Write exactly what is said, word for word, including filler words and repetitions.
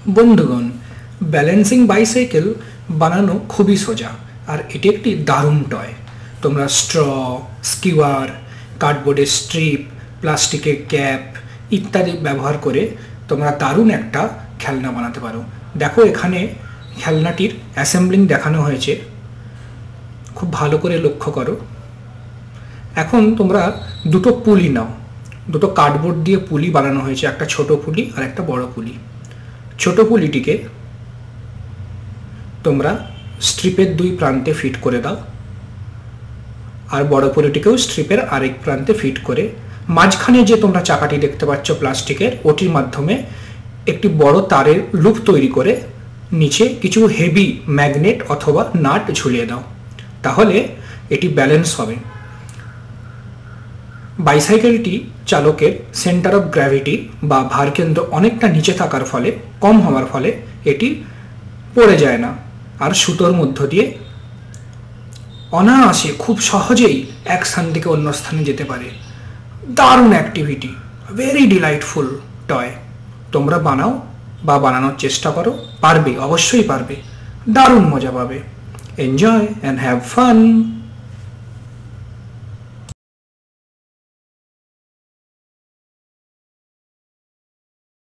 বন্ধুগণ, balancing bicycle বানানো খুবই সোজা আর এটি একটি দারুণ টয়। তোমরা স্ট্র, স্কিওয়ার, কার্ডবোর্ডের স্ট্রিপ, প্লাস্টিকের ক্যাপ ইত্যাদি ব্যবহার করে তোমরা দারুণ একটা খেলনা বানাতে পারো। দেখো, এখানে খেলনাটির অ্যাসেম্বলিং দেখানো হয়েছে, খুব ভালো করে লক্ষ্য করো। এখন তোমরা দুটো পুলি নাও, দুটো কার্ডবোর্ড দিয়ে পুলি বানানো হয়েছে, একটা ছোট পুলি আর একটা বড় পুলি। ছোট পুলিটিকে তোমরা স্ট্রিপের দুই প্রান্তে ফিট করে দাও আর বড় পুলিটিকেও স্ট্রিপের আরেক প্রান্তে ফিট করে মাঝখানে যে তোমরা চাকাটি দেখতে পাচ্ছ প্লাস্টিকের, ওটির মাধ্যমে একটি বড় তারের লুপ তৈরি করে নিচে কিছু হেভি ম্যাগনেট অথবা নাট ঝুলিয়ে দাও, তাহলে এটি ব্যালেন্স হবে। বাইসাইকেলটি চালকের সেন্টার অফ গ্র্যাভিটি বা ভারকেন্দ্র অনেকটা নিচে থাকার ফলে, কম হওয়ার ফলে এটি পড়ে যায় না আর সুতোর মধ্য দিয়ে অনায়াসে খুব সহজেই এক স্থান থেকে অন্য স্থানে যেতে পারে। দারুণ অ্যাক্টিভিটি, ভেরি ডিলাইটফুল টয়। তোমরা বানাও বা বানানোর চেষ্টা করো, পারবে, অবশ্যই পারবে, দারুণ মজা পাবে। Enjoy and have fun.